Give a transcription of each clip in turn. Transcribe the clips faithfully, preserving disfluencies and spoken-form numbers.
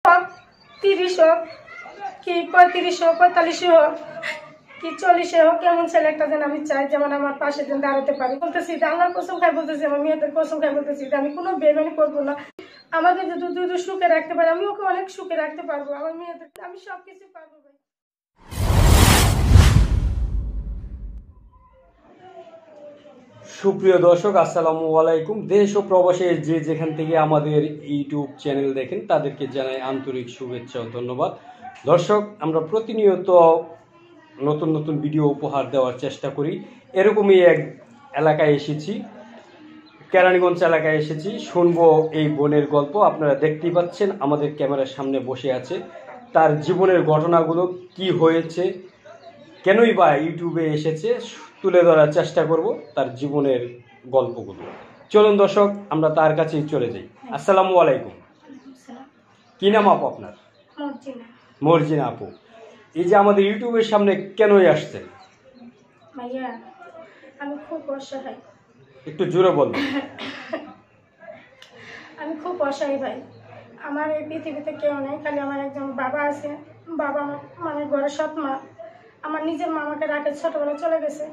তিরিশ হোক কি পঁয়ত্রিশ হোক পঁয়তাল্লিশ হোক কি চল্লিশে হোক এমন ছেলে একটা যেন আমি চাই, যেমন আমার পাশে যেন দাঁড়াতে পারি। বলতেছি আল্লাহর কসম খাই বলতেছি, আমার মেয়েদের কসম খাই বলতেছি আমি কোনো বেমানি করবো না। আমাকে যদি দুধ সুখে রাখতে পারি আমি ওকে অনেক সুখে রাখতে পারবো। আমার মেয়েদের আমি সবকিছু পারবো ভাই। সুপ্রিয় দর্শক, আসসালামু আলাইকুম। দেশ ও প্রবাসে যে যেখান থেকে আমাদের ইউটিউব চ্যানেল দেখেন তাদেরকে জানাই আন্তরিক শুভেচ্ছা ও ধন্যবাদ। দর্শক, আমরা প্রতিনিয়ত নতুন নতুন ভিডিও উপহার দেওয়ার চেষ্টা করি। এরকমই এক এলাকায় এসেছি, কেরানীগঞ্জ এলাকায় এসেছি, শুনবো এই বোনের গল্প। আপনারা দেখতেই পাচ্ছেন আমাদের ক্যামেরার সামনে বসে আছে। তার জীবনের ঘটনাগুলো কি হয়েছে, কেনই বা ইউটিউবে এসেছে, তুলে ধরার চেষ্টা করব তার জীবনের গল্পগুলো। চলুন দর্শক, আমরা তার কাছেই চলে যাই। আসসালামু আলাইকুম। কি নাম আপু আপনার? মর্জিনা আপু, এই যে আমাদের ইউটিউবের সামনে কেনই আসছেন? ভাইয়া আমি খুব অসহায়। একটু জোরে বলুন। আমি খুব অসহায় ভাই। আমার এই পৃথিবীতে কেউ নেই, খালি আমার একজন বাবা আছে। বাবা মানে ঘরের সৎ মা। আমার নিজের মামাকে রাখে, ছোটবেলা চলে গেছে।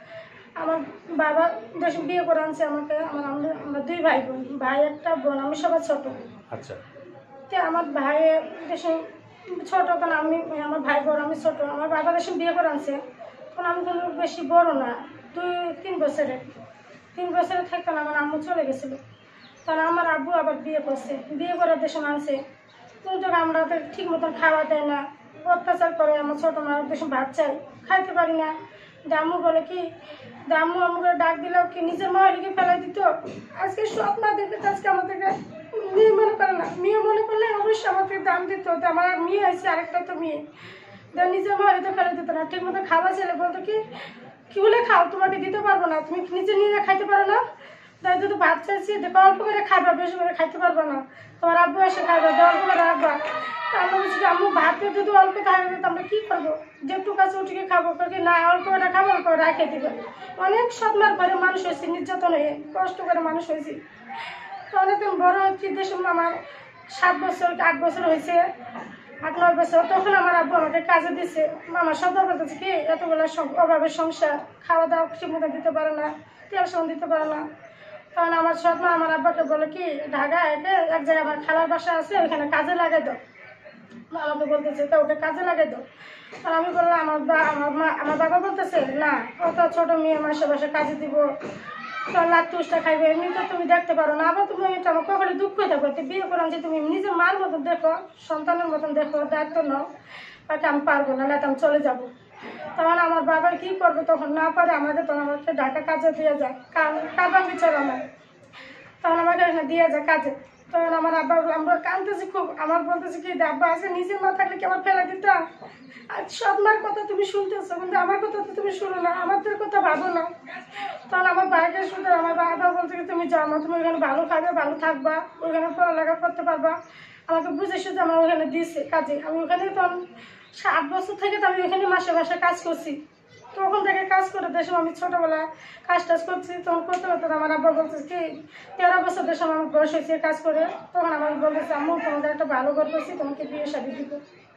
আমার বাবা দেশে বিয়ে করে আনছে আমাকে। আমার আমরা দুই ভাই বোন, ভাই একটা বোন, আমি সবার ছোট। আচ্ছা। তো আমার ভাই দেশে ছোট, কারণ আমি আমার ভাই বড়, আমি ছোট। আমার বাবা দেশে বিয়ে করে আনছে, তখন আমি কোনো বেশি বড় না, দুই তিন বছরে তিন বছরে থাকতাম আমার আম্মু চলে গেছিলো। তখন আমার আব্বু আবার বিয়ে করছে, বিয়ে করার দেশে আনছে। কিন্তু আমরা ঠিক মতন খাওয়া দেয় না, অত্যাচার করে। আমার ছোট মা দেশে ভাত চাই, খাইতে পারি না। দাম্মু বলে কি, দাম্মু আমাকে ডাক দিলেও কি নিজের মায়েরকে ফেলাই দিত। আজকে সব না দেখে আজকে আমাদেরকে মেয়ে মনে করে না, মেয়ে মনে করলে অবশ্যই আমাকে দাম দিত। আমার মেয়ে আছে, আরেকটা তো মেয়ে, নিজের মায়েরকে ফেলে দিত না। ঠিক মতো খাওয়া ছেলে বলতো কি কি বলে খাও, তোমাকে দিতে পারবো না, তুমি নিজে নিজে খাইতে পারো না। তাই যদি ভাত চাইছি দেখো অল্প করে খাবা, বেশি করে খাইতে পারবো না। তোমার আব্বু এসে খাবে, অল্প করে রাখবা। আমরা বলছি আম্মু ভাতে যদি অল্প থাকবে তো আমরা কি করবো, যেটুকু কাছে উঠিকে খাবো, না অল্প করে খাবো, অল্প করে রাখে দিবে। অনেক সৎমার ঘরে মানুষ হয়েছি, নির্যাতন হয়ে কষ্ট করে মানুষ হয়েছি। তো অনেকদিন বড় হচ্ছে, দেশে আমার সাত বছর আট বছর হয়েছে, আট নয় বছর। তখন আমার আব্বু আমাকে কাজে দিচ্ছে। মামা সদর বলতেছে কি এতগুলো অভাবের সংসার, খাওয়া দাওয়া ঠিক মতো দিতে পারে না, তেল সন দিতে পারে না। তখন আমার সৎমা আমার আব্বাকে বলে কি ঢাকা একে এক জায়গায় আমার খালার বাসা আছে, ওইখানে কাজে লাগাই দাও। আমাকে বলতেছে তো ওকে কাজে লাগাই দাও। আর আমি বললাম আমার আমার মা আমার বাবা বলতেছে না, অত ছোট মেয়ে মাসে বাসে কাজে দিব, তোর লাখ তুষটা খাইবে, এমনি তো তুমি দেখতে পারো না। আবার তুমি এটা আমার কখনো দুঃখ থাকবে, বিয়ে করান যে তুমি নিজের মার মতন দেখো, সন্তানের মতন দেখো, দায়িত্ব নাও। তাকে আমি পারবো না, না আমি চলে যাবো। তখন আমার বাবা কি করবে, তখন না পারে আমাকে, তখন আমাকে ঢাকা কাজে দিয়ে যায়, কারবার বিচার আমার। তখন আমাকে এখানে দিয়ে যায় কাজে। তখন আমার আব্বা আমরা কাঁদতেছি খুব। আমার বলতেছি কি আব্বা আছে, নিজের মা থাকলে কি আমার ফেলা দিত? আর সব মার কথা তুমি শুনতেছো, কিন্তু আমার কথা তো তুমি শুনো না, আমাদের কথা ভাবো না। তখন আমার ভাইকে শুধু আমার বাবা বলছে কি তুমি যাও না, তুমি ওইখানে ভালো খাবে, ভালো থাকবা, ওইখানে পড়ালেখা করতে পারবা। আমাকে বুঝে শুধু আমার ওইখানে দিয়েছে কাজে। আমি ওখানে তখন সাত বছর থেকে তো আমি ওইখানে মাসে মাসে কাজ করছি। তখন থেকে কাজ করে দেশে আমি ছোটবেলায় কাজ টাজ করছি। তখন করতে করতে আমার আব্বা বলছে কি তেরো বছর দেশে আমার বয়স হয়েছে কাজ করে। তখন আমার বলতেছে আম্মু তোমাকে একটা ভালো ঘর করছি, তোমাকে বিয়ে শাদী দিব।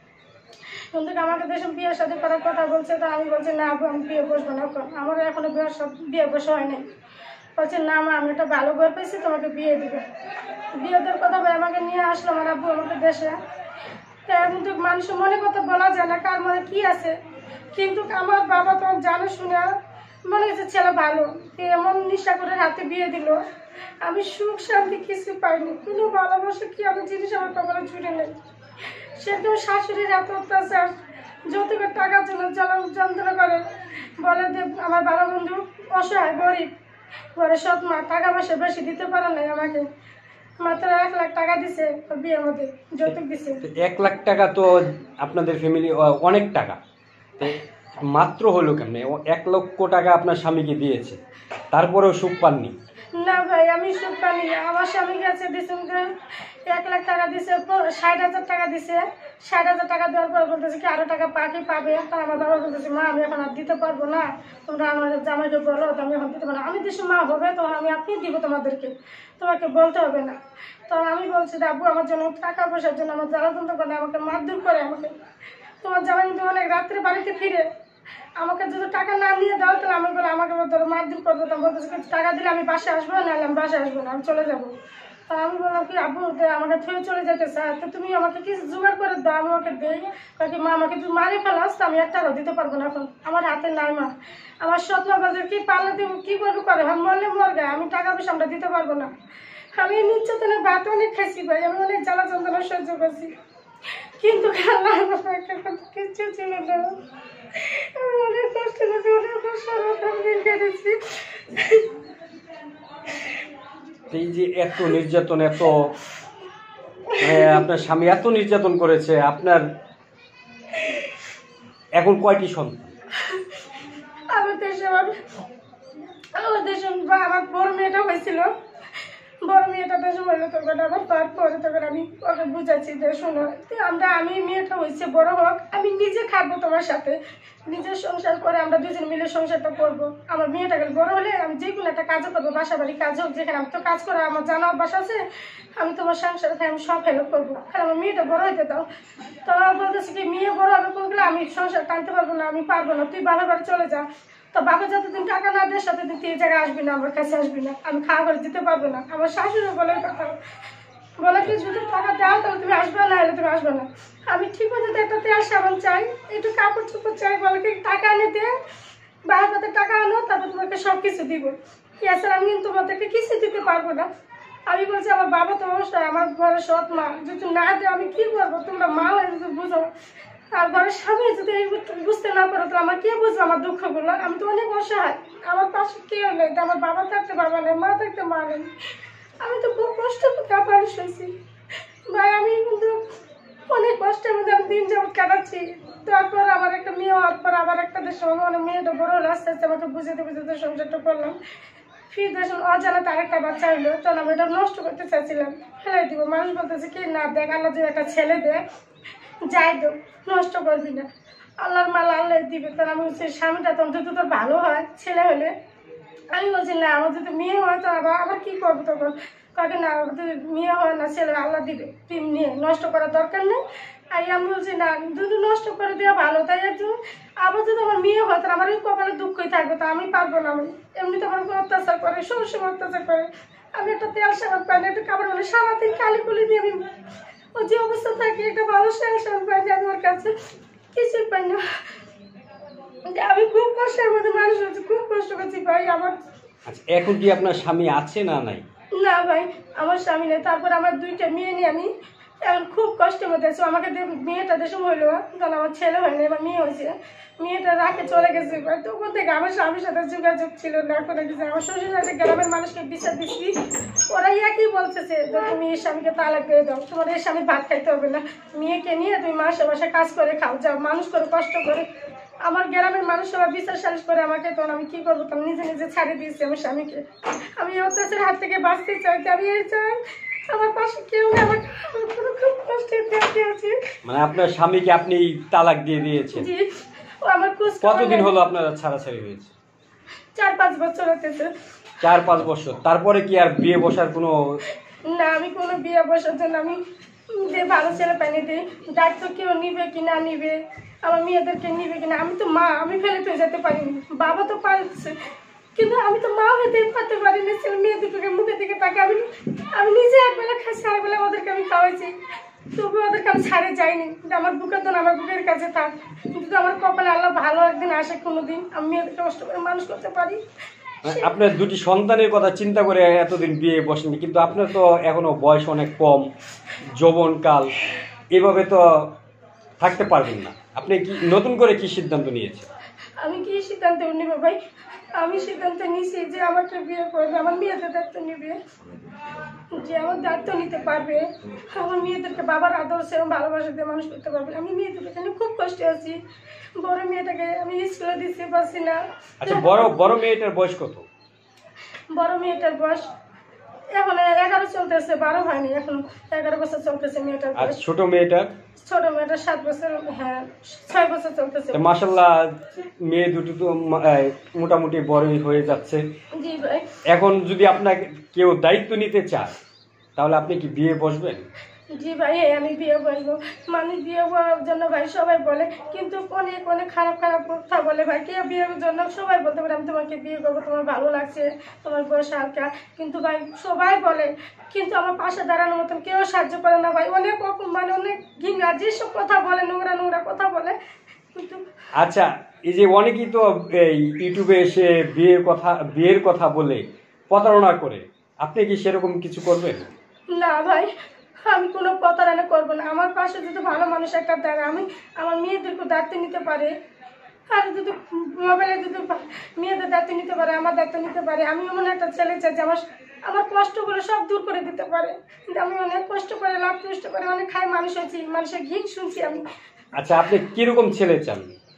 তখন থেকে আমাকে দেশে বিয়ে শাদী করার কথা বলছে। তো আমি বলছি না আব্বু আমি বিয়ে বসবো না, আমার এখনো বিয়ে সব বিয়ে বসে হয় নাই। বলছে না মা আমি একটা ভালো ঘর পেয়েছি, তোমাকে বিয়ে দিব। বিয়ে দেওয়ার কথা বলে আমাকে নিয়ে আসলো আমার আব্বু আমাকে দেশে। কিন্তু মানুষের মনে কথা বলা যায় না, কার মনে কি আছে। কিন্তু আমার বাবা তখন জানে শুনে মনে হচ্ছে ছেলে ভালো, এমন নিশা করে হাতে বিয়ে দিল। আমি সুখ শান্তি কিছু পাইনি, কোনো ভালোবাসা কি আমার জিনিস আমার কপালে জুড়ে নেই। সেরকম শাশুড়ির এত অত্যাচার, যৌতুকের টাকার জন্য জ্বালা যন্ত্রণা করে। বলে যে আমার বাবা বন্ধু অসহায় গরিব, ঘরে সৎ মা, টাকা পয়সা বেশি দিতে পারে নাই আমাকে, মাত্র এক লাখ টাকা দিছে বিয়ের মধ্যে, যৌতুক দিছে। এক লাখ টাকা তো আপনাদের ফ্যামিলি অনেক টাকা, মাত্র হলো কেমনে? এক লক্ষ টাকা আপনার স্বামীকে দিয়েছে, তারপরেও সুখ পাননি? না ভাই আমি সুদ পানি না। আমার স্বামী কাছে দিছে এক লাখ টাকা দিছে, ষাট হাজার টাকা দিছে। ষাট হাজার টাকা দেওয়ার পর বলতেছে কি আরো টাকা পাখি পাবে। তা আমার বাবা বলতেছে মা আমি এখন আর দিতে পারবো না, তোমরা আমার জামাইকে বলো তো আমি এখন দিতে পারবো না। আমি দেশে মা হবে তখন আমি আপনি দিব তোমাদেরকে, তোমাকে বলতে হবে না। তখন আমি বলছি আব্বু আমার জন্য টাকা পয়সার জন্য আমার জ্বালাতন্ত করে আমাকে মারধর করে আমাকে। তোমার জামাই কিন্তু অনেক রাত্রে বাড়িতে ফিরে আমাকে যদি টাকা না নিয়ে দাও তাহলে আমি বলে আমাকে ধরো মারধর করবো। তখন বলতেছে টাকা দিলে আমি বাসে আসবো, নাহলে আমি বাসে আসবো না, আমি চলে যাবো। তা আমি বললাম কি আব্বু আমাকে থুয়ে চলে যেতে চায়, তো তুমি আমাকে কিছু জোগাড় করে দাও, আমি ওকে দেই। কাকি মা আমাকে তুমি মারে ফেলাস তো আমি এক টাকাও দিতে পারবো না, এখন আমার হাতে নাই মা। আমার স্বপ্ন বলতে কি পারলে তুমি কি করবো করে আমি মরলে মরগে, আমি টাকা পয়সা আমরা দিতে পারবো না। আমি নির্যাতনের ভাত অনেক খাইছি ভাই, আমি অনেক জ্বালা যন্ত্রণা সহ্য করছি, কিন্তু কিছু ছিল না। আমি অনেক কষ্ট করছি, অনেক কষ্ট কেটেছি। এই যে এত নির্যাতন, এত আপনার স্বামী এত নির্যাতন করেছে, আপনার এখন কয়টি সন্তান? আমার দেশে আমার দেশে আমার বড় মেয়েটা হয়েছিল, বড় মেয়েটা দেশে হইলো তখন আমার তারপরে তখন আমি ওকে বুঝাচ্ছি যে শোনো আমরা আমি মেয়েটা হয়েছে বড় হোক, আমি নিজে খাবো তোমার সাথে, নিজের সংসার করে আমরা দুজন মিলে সংসারটা করবো। আমার মেয়েটাকে বড় হলে আমি যে কোনো একটা কাজও করবো, বাসা বাড়ি কাজ হোক, যেখানে আমি তো কাজ করা আমার জানা অভ্যাস আছে, আমি তোমার সংসারে আমি সব হেল্প করবো, আর আমার মেয়েটা বড় হইতে দাও। তো আমার বলতেছে কি মেয়ে বড় হবে কোনগুলো আমি সংসার টানতে পারবো না, আমি পারবো না, তুই বাবার বাড়ি চলে যা। তো বাবা যতদিন টাকা না দেয় ততদিন তুই এই জায়গায় আসবি না, আমার কাছে আসবি না, আমি খাওয়া করে দিতে পারবো না। আমার শাশুড়ি বলে কথা বলে কি যদি টাকা দাও তাহলে তুমি আসবে না, হলে তুমি আসবে না। আমি ঠিক মতো একটা তেল সাবান চাই, একটু কাপড় চোপড় চাই, বলে কি টাকা এনে দে, বাবার হাতে টাকা আনো তারপর তোমাকে সব কিছু দিব, এছাড়া আমি কিন্তু তোমাদেরকে কিছু দিতে পারবো না। আমি বলছি আমার বাবা তো অবশ্যই আমার ঘরে সৎ মা, যদি না দেয় আমি কি করবো, তোমরা মা হয়ে যদি বুঝো, আর ঘরের স্বামী যদি বুঝতে না পারো তো আমার কে বুঝবো আমার দুঃখগুলো। আমি তো অনেক অসহায়, আমার পাশে কেউ নেই, আমার বাবা থাকতে বাবা নেই, মা থাকতে মা নেই, আমি তো খুব কষ্ট করতে মানুষ হয়েছি ভাই। আমি কিন্তু অনেক কষ্টের মধ্যে আমি দিন যাবত কাটাচ্ছি। তারপর আমার একটা মেয়ে হওয়ার পর আবার একটা দেশের মানে মেয়েটা বড় হলে আস্তে আস্তে আমাকে বুঝাতে বুঝাতে সংসারটা করলাম। ফির দেশের অজানাতে আরেকটা বাচ্চা হইলো, তখন আমি এটা নষ্ট করতে চাইছিলাম, ফেলাই দিব। মানুষ বলতেছে কি না দেখ আল্লাহ যদি একটা ছেলে দেয় যাই তো নষ্ট করবি না, আল্লাহর মাল আল্লাহ দিবে। তাহলে আমি বলছি স্বামীটা তো অন্তত তোর ভালো হয় ছেলে হলে। আমি বলছি না আমার যদি মেয়ে হয় তো আবার আবার কী করবো, তখন কাকে না যদি মেয়ে হয় না ছেলে আল্লাহ দিবে, তুই নিয়ে নষ্ট করার দরকার নেই। আর আমি বলছি না যদি নষ্ট করে দেওয়া ভালো, তাই একটু আবার যদি আমার মেয়ে হয় তাহলে আমার ওই কপালে দুঃখই থাকবে, তা আমি পারবো না। আমি এমনিতে আমার অত্যাচার করে সবসময় অত্যাচার করে, আমি একটা তেল সাবান পাই না, একটা কাপড় বলে সারাদিন কালি কুলি দিয়ে আমি ও যে অবস্থা থাকে, একটা ভালো তেল সাবান পাই না, আমি ওর কাছে কিছুই পাই না। আমি খুব কষ্টের মধ্যে মানুষ হচ্ছে, খুব কষ্ট করছি ভাই আমার। আচ্ছা এখন কি আপনার স্বামী আছে না নাই? না ভাই আমার স্বামী নেই। তারপর আমার দুইটা মেয়ে নিয়ে আমি এখন খুব কষ্টের মধ্যে আছি। আমাকে মেয়েটা দেশে হইলো কারণ আমার ছেলে হয়নি, এবার মেয়ে হয়েছে, মেয়েটা রাখে চলে গেছে। তখন থেকে আমার স্বামীর সাথে যোগাযোগ ছিল না, কোনো কিছু। আমার শ্বশুর বাড়ি গ্রামের মানুষকে বিচার দিচ্ছি, ওরা একই বলতেছে যে তুমি এই স্বামীকে তালাক দিয়ে দাও, তোমার এই স্বামী ভাত খাইতে হবে না, মেয়েকে নিয়ে তুমি মাসে মাসে কাজ করে খাও, যাও মানুষ করে কষ্ট করে। আমার গ্রামের মানুষ সবাই বিচার সালিশ করে আমাকে, তখন আমি কি করবো, তখন নিজে নিজে ছাড়িয়ে দিয়েছি আমার স্বামীকে। আমি অত্যাচারের হাত থেকে বাঁচতে চাই, আমি এই চাই আমার পাশে কেউ নেই, আমার খুব কষ্টে আছে। মানে আপনার স্বামীকে আপনি তালাক দিয়ে দিয়েছেন? জি, ও আমার কতদিন হলো আপনার ছাড়াছাড়ি হয়েছে? চার পাঁচ বছর হতেছে। চার পাঁচ বছর তারপরে কি আর বিয়ে বসার কোনো? না আমি কোনো বিয়ে বসার জন্য আমি যে ভালো ছেলে পাইনি দিই, দায়িত্ব কেউ নিবে কি না নিবে, আমার মেয়েদেরকে নিবে কিনা। আমি তো মা, আমি ফেলে তো যেতে পারিনি, বাবা তো পারছে, কিন্তু আমি তো মা হইতে পারতে পারিনি। ছেলে মেয়ে দুটোকে মুখের দিকে তাকে আমি আমি নিজে একবেলা খাইছি, আরেকবেলা ওদেরকে আমি খাওয়াইছি, তবু ওদেরকে আমি ছাড়ে যাইনি। আমার বুকের তো আমার বুকের কাছে থাক, কিন্তু আমার কপালে আল্লাহ ভালো একদিন আসে কোনোদিন আমি মেয়েদেরকে কষ্ট করে মানুষ করতে পারি। আপনার দুটি সন্তানের কথা চিন্তা করে এতদিন বিয়ে বসেনি, কিন্তু আপনার তো এখনো বয়স অনেক কম, যৌবনকাল, এভাবে তো থাকতে পারবেন না। আপনি কি নতুন করে কি সিদ্ধান্ত নিয়েছেন? আমি কি সিদ্ধান্ত নিব ভাই, আমি সিদ্ধান্ত নিছি যে আমাকে বিয়ে করবে, আমার মেয়েদের দায়িত্ব নিবে, যে আমার দায়িত্ব নিতে পারবে, আমার মেয়েদেরকে বাবার আদর সেরকম ভালোবাসা দিয়ে মানুষ করতে পারবে। আমি মেয়েদের এখানে খুব কষ্টে আছি, বড় মেয়েটাকে আমি স্কুলে দিতে পারছি না। আচ্ছা বড় বড় মেয়েটার বয়স কত? বড় মেয়েটার বয়স এখন এগারো চলতেছে, বারো হয়নি, এখন এগারো বছর চলতেছে মেয়েটার আর বয়স। ছোট মেয়েটার ছোট মেয়েটার সাত বছর, হ্যাঁ ছয় বছর চলতেছে। মাশাল্লাহ, মেয়ে দুটো তো মা- এই, মোটামুটি বড়ই হয়ে যাচ্ছে। জি ভাই। এখন যদি আপনাকে কেউ দায়িত্ব নিতে চায় তাহলে আপনি কি বিয়ে বসবেন? জি ভাই, আমি বিয়ে বলবো। মানুষ বিয়ে করার জন্য ভাই সবাই বলে, কিন্তু অনেক অনেক খারাপ খারাপ কথা বলে ভাই। কে বিয়ের জন্য সবাই বলতে পারে আমি তোমাকে বিয়ে করবো, তোমার ভালো লাগছে, তোমার বয়স হালকা, কিন্তু ভাই সবাই বলে, কিন্তু আমার পাশে দাঁড়ানোর মতন কেউ সাহায্য করে না ভাই। অনেক রকম মানে অনেক ঘৃণা যেসব কথা বলে, নোংরা নোংরা কথা বলে, কিন্তু আচ্ছা, এই যে অনেকেই তো এই ইউটিউবে এসে বিয়ের কথা বিয়ের কথা বলে প্রতারণা করে, আপনি কি সেরকম কিছু করবেন? না ভাই, আমি কোনো প্রতারণা করবো না। আমার পাশে যদি ভালো মানুষ একটা দাঁড়ায়, আমি আমার মেয়েদেরকে দায়িত্ব নিতে পারে, আর যদি মোবাইলে যদি মেয়েদের দায়িত্ব নিতে পারে, আমার দায়িত্ব নিতে পারে, আমি এমন একটা ছেলে চাই যে আমার আমার কষ্টগুলো সব দূর করে দিতে পারে। কিন্তু আমি অনেক কষ্ট করে, লাভ কষ্ট করে অনেক খাই মানুষ হয়েছি, মানুষের ঘিন শুনছি আমি। আচ্ছা, আপনি কিরকম ছেলে চান?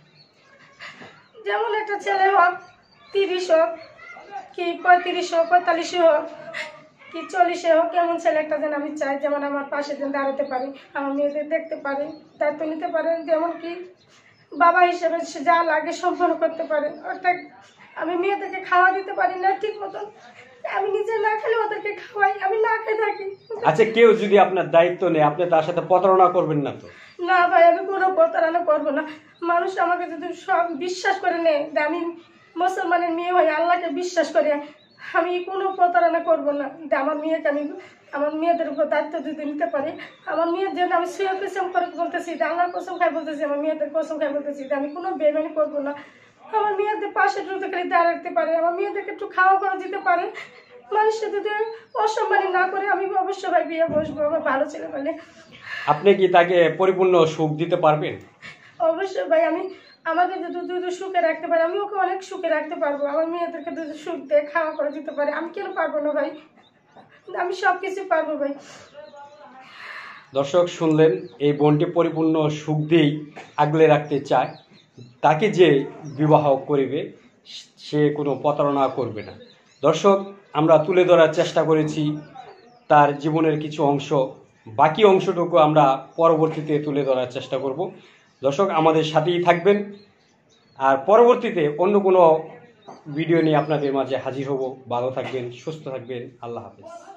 যেমন একটা ছেলে হোক, তিরিশ হোক কি পঁয়ত্রিশ হোক, পঁয়তাল্লিশে হোক কি চল্লিশে হোক, এমন ছেলে একটা যেন আমি চাই, যেমন আমার পাশে যেন দাঁড়াতে পারে, আমার মেয়েদের দেখতে পারে, দায়িত্ব নিতে পারে, যেমন কি বাবা হিসেবে সে যা লাগে সম্পন্ন করতে পারে। অর্থাৎ আমি মেয়েদেরকে খাওয়া দিতে পারি না ঠিক মতন, আমি নিজে না খেলে ওদেরকে খাওয়াই, আমি না খেয়ে থাকি। আচ্ছা, কেউ যদি আপনার দায়িত্ব নেয় আপনি তার সাথে প্রতারণা করবেন না তো? না ভাই, আমি কোনো প্রতারণা করবো না। মানুষ আমাকে যদি সব বিশ্বাস করে নেয় যে আমি মুসলমানের মেয়ে হয়ে আল্লাহকে বিশ্বাস করে, আমি কোনো প্রতারণা করবো না। যে আমার মেয়েকে আমি আমার মেয়েদের উপর দায়িত্ব দিতে নিতে পারি। আমার মেয়ের জন্য আমি শুয়ে কসম করে বলতেছি, যে আল্লাহর কসম খাই বলতেছি, আমার মেয়েদের কসম খাই বলতেছি যে আমি কোনো বেমানি করবো না। আমার মেয়েদের পাশে যদি খালি দাঁড় রাখতে পারে, আমার মেয়েদেরকে একটু খাওয়া করে দিতে পারে, মানুষের যদি অসম্মানী না করে, আমি অবশ্যই ভাই বিয়ে বসবো আমার ভালো ছেলে বলে। আপনি কি তাকে পরিপূর্ণ সুখ দিতে পারবেন? অবশ্যই ভাই, আমি আমাকে যদি দুধ সুখে রাখতে পারে, আমি ওকে অনেক সুখে রাখতে পারবো। আমার মেয়েদেরকে দুধ সুখ দিয়ে খাওয়া করে দিতে পারে, আমি কেন পারবো না ভাই? আমি সব কিছু পারবো ভাই। দর্শক শুনলেন, এই বোনটি পরিপূর্ণ সুখ দিয়েই আগলে রাখতে চায়। তাকে যে বিবাহ করিবে সে কোনো প্রতারণা করবে না। দর্শক, আমরা তুলে ধরার চেষ্টা করেছি তার জীবনের কিছু অংশ, বাকি অংশটুকু আমরা পরবর্তীতে তুলে ধরার চেষ্টা করব। দর্শক, আমাদের সাথেই থাকবেন, আর পরবর্তীতে অন্য কোনো ভিডিও নিয়ে আপনাদের মাঝে হাজির হব। ভালো থাকবেন, সুস্থ থাকবেন, আল্লাহ হাফেজ।